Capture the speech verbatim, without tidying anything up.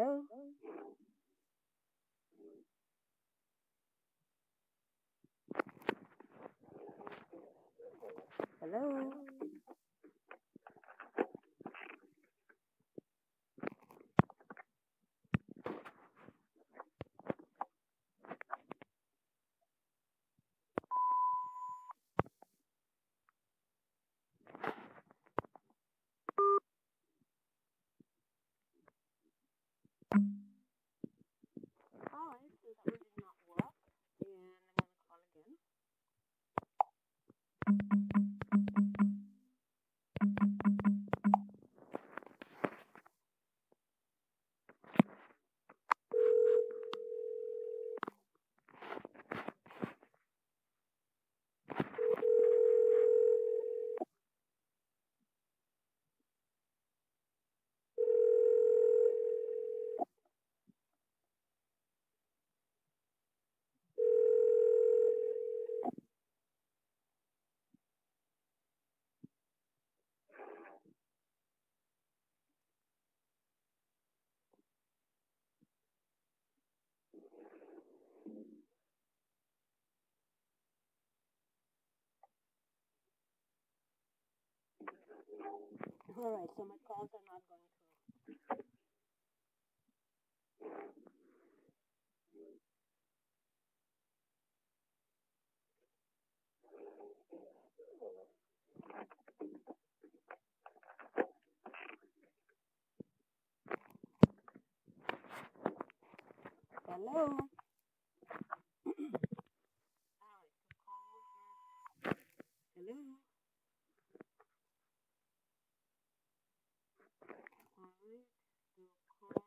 Hello? Hello? Alright, so that one did not work. And I'm gonna call again. Alright, so my calls are not going through. Hello? Alright, so calls are... Hello? Alright, so call